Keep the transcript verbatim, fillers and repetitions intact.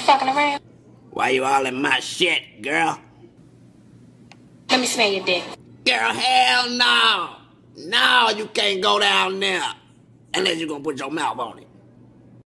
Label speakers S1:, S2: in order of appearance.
S1: fucking around?
S2: Why you all in my shit, girl?
S1: Let me smell your dick.
S2: Girl, hell no. No, you can't go down there. Unless you're gonna put your mouth on it.